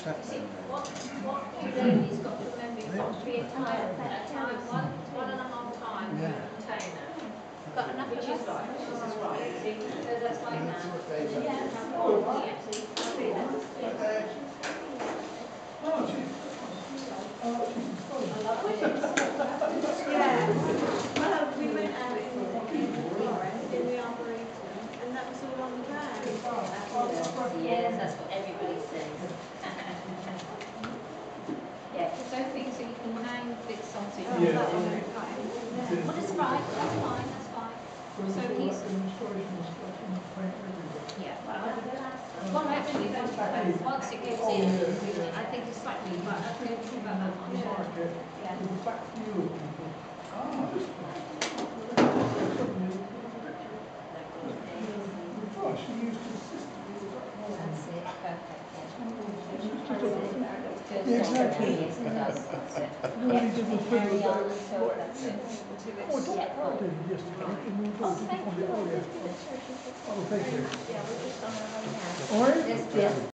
See, what you then is got to remember, you've got to be a tire, one and a half time container. Got enough which is right, this is right. See, so that's like that. Yeah, yeah. Well, we went out in the forest, in the arboretum, and that was all on the ground. Yes, that's what everybody says. Yeah, because those things that you can hang bits onto. Yeah. Well, it's right, that's fine, that's fine. So he's... Yeah, well actually, once it gets in, I think it's slightly, but I don't think about that one. Yeah. That's it, perfect. Yeah, exactly. Yes, it does. That's it. Nobody did the food Carry on, with so that's it. Oh, I did yesterday. Oh, thank you. Oh, yeah. Oh, thank you. Yeah, we're just on our way now. All right. There's